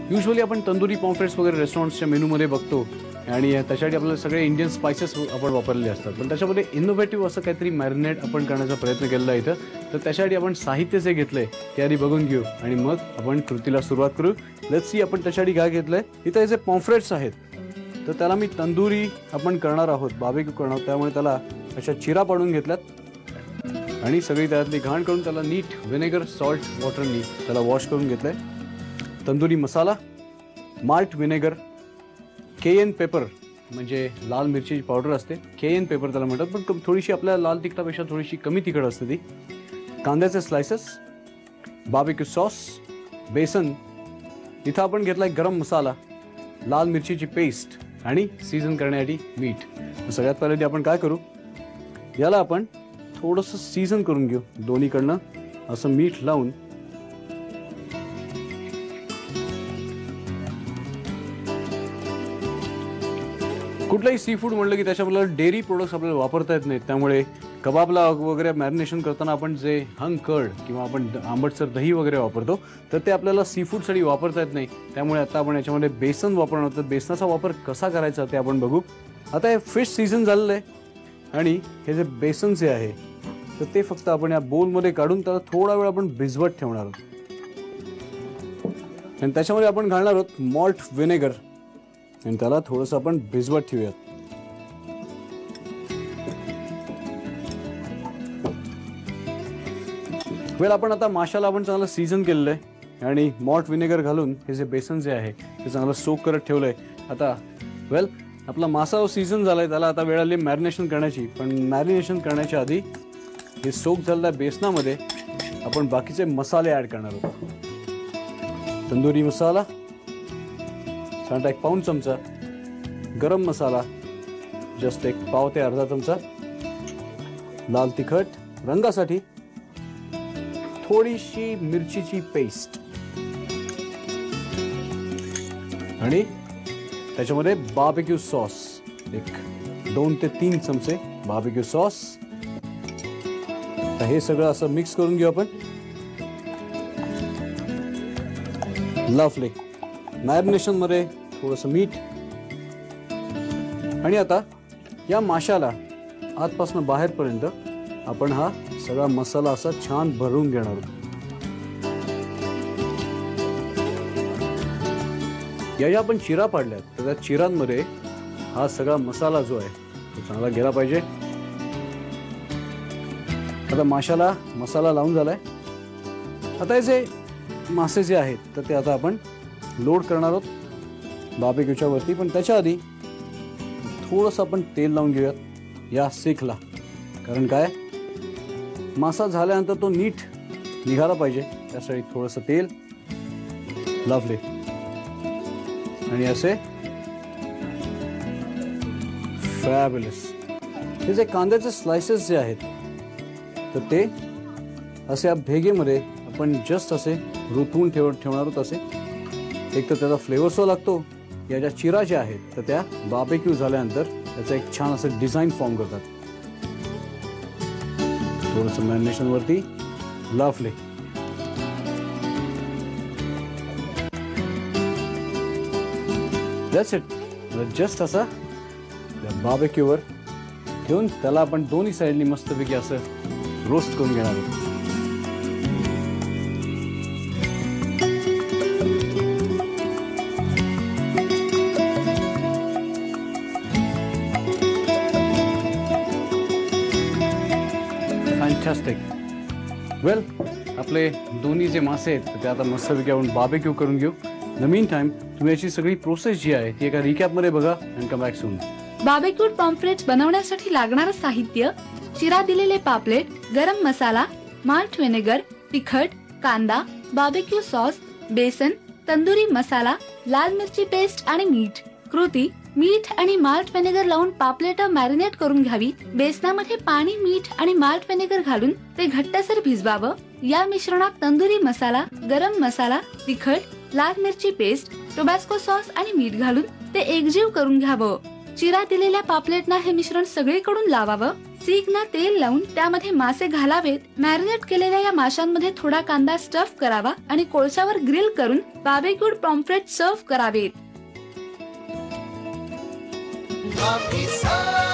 Usually आपण तंदुरी पॉम्फ्रेट्स वगैरे रेस्टॉरंट्सच्या मेनूमध्ये बघतो आणि त्याच्यासाठी आपल्याला सगळे इंडियन स्पाइसेस आपण वापरलेले असतात, पण त्याच्यामध्ये इनोव्हेटिव्ह असं काहीतरी मॅरिनेट आपण करण्याचा प्रयत्न केलेला आहे इथं. तर त्याच्यासाठी आपण साहित्य जे घेतलंय ते आधी बघून घेऊ आणि मग आपण कृतीला सुरुवात करू. लेट्स सी आपण त्याच्यासाठी काय घेतलंय. इथं जे पॉम्फ्रेट्स आहेत तर त्याला मी तंदुरी आपण करणार आहोत, बार्बेक्यू करणार आहोत, त्यामुळे त्याला अशा चिरा पाडून घेतल्यात आणि सगळी त्यातली घाण करून त्याला नीट व्हिनेगर सॉल्ट वॉटरनी त्याला वॉश करून घेतलंय. Tandoori masala, malt vinegar, cayenne pepper म्हणजे लाल मिरची पावडर असते, केएन पेपर त्याला म्हणतात, पण थोडीशी आपल्या लाल तिखटापेक्षा थोडीशी कमी तिखट असते ती. कांद्याचे स्लायसेस, बार्बेक्यू सॉस, बेसन, इथं आपण घेतलाय गरम मसाला, लाल मिरचीची पेस्ट आणि सीझन करण्यासाठी मीठ. सगळ्यात पहिले आपण काय करू, याला आपण थोडंसं सीझन करून घेऊ दोन्हीकडनं असं मीठ लावून. कुठलाही सी फूड म्हटलं की त्याच्याबरोबर डेअरी प्रोडक्ट्स आपल्याला वापरता येत नाहीत, त्यामुळे कबाबला वगैरे मॅरिनेशन करताना आपण जे हंग कर्ड किंवा आपण आंबटसर दही वगैरे वापरतो तर ते आपल्याला सी फूडसाठी वापरता येत नाही. त्यामुळे आता आपण याच्यामध्ये बेसन वापरणार, तर बेसनाचा वापर कसा करायचा ते आपण बघू. आता हे फिश सीझन झालेलं आहे आणि हे जे बेसन जे आहे तर ते फक्त आपण या बोलमध्ये काढून त्याला थोडा वेळ आपण भिजवत ठेवणार आहोत आणि त्याच्यामध्ये आपण घालणार आहोत मॉल्ट व्हिनेगर आणि त्याला थोडंसं आपण भिजवत ठेवूयात. वेळ आपण आता माशाला आपण चांगलं सीझन केलेलं आहे आणि मॉल्ट व्हिनेगर घालून हे जे बेसन जे आहे ते चांगलं सोक करत ठेवलंय. आता आपला मासा सीझन झालाय, त्याला आता वेळ आली मॅरिनेशन करण्याची. पण मॅरिनेशन करण्याच्या आधी हे सोक झालेल्या बेसनामध्ये आपण बाकीचे मसाले ऍड करणार आहोत. तंदुरी मसाला साधारणतः 1 पाऊण चमचा, गरम मसाला जस्ट 1 पाव ते अर्धा चमचा, लाल तिखट रंगासाठी, थोडीशी मिरचीची पेस्ट आणि त्याच्यामध्ये बार्बेक्यू सॉस 2 ते 3 चमचे बार्बेक्यू सॉस. हे सगळं असं मिक्स करून घेऊ आपण. लवली. मॅरिनेशन मध्ये थोडंसं मीठ आणि आता या माशाला आतपासून बाहेरपर्यंत आपण हा सगळा मसाला असा छान भरून घेणार आहोत. या आपण चिरा पाडल्यात तर त्या चिरांमध्ये हा सगळा मसाला जो आहे तो चांगला गेला पाहिजे. आता माशाला मसाला लावून झालाय. आता हे जे मासे जे आहेत तर ते आता आपण लोड करणार आहोत बार्बेक्यूच्या वरती, पण त्याच्या आधी थोडंसं आपण तेल लावून घेऊयात या सीखला. कारण काय, मासा झाल्यानंतर तो नीट निघाला पाहिजे त्यासाठी थोडंसं तेल. लवली. आणि असे फॅब्युलस. हे जे कांद्याचे स्लायसेस जे आहेत तर ते असे या भेगेमध्ये आपण जस्ट असे रुतवून ठेवणार आहोत. असे एक तर त्याचा फ्लेवर सो लागतो, या ज्या चिरा ज्या आहेत तर त्या बार्बेक्यू झाल्यानंतर त्याचा एक छान असं डिझाईन फॉर्म करतात. थोडंसं मॅरिनेशन वरती. लवली. That's it. जस्ट असा बार्बेक्यूवर घेऊन त्याला आपण दोन्ही साईडनी मस्तपैकी असं रोस्ट करून घेणार आहोत. फॅन्टास्टिक. आपले दोन्ही जे मासे आहेत ते आता मस्तपैकी आपण बार्बेक्यू करून घेऊ. द मीन टाइम तुम्ही याची सगळी प्रोसेस जी आहे ती एका रिकॅप मध्ये बघा आणि कम बॅक सून. बार्बेक्यूड पॉम्फ्रेट्स बनवण्यासाठी लागणारं साहित्य: चिरा दिलेले पापलेट, गरम मसाला, माल्ट व्हिनेगर, तिखट, कांदा, बार्बेक्यू सॉस, बेसन, तंदुरी मसाला, लाल मिरची पेस्ट आणि मीठ. कृती: मीठ आणि माल्ट व्हिनेगर लावून पापलेट मॅरिनेट करून घ्यावी. बेसनामध्ये पाणी, मीठ आणि माल्ट व्हिनेगर घालून ते घट्टसर भिजवावं. या मिश्रणात तंदुरी मसाला, गरम मसाला, तिखट, लाल मिरची पेस्ट, टोबॅस्को सॉस आणि मीठ घालून ते एकजीव करून घ्यावं. चिरा दिलेल्या पापलेटना हे मिश्रण सगळीकडून लावावं. सीगना तेल लावून त्यामध्ये मासे घालावेत. मॅरिनेट केलेल्या या माशांमध्ये थोडा कांदा स्टफ करावा आणि कोळशावर ग्रिल करून बार्बेक्यूड पॉम्फ्रेट सर्व्ह करावेत. आम्ही सारे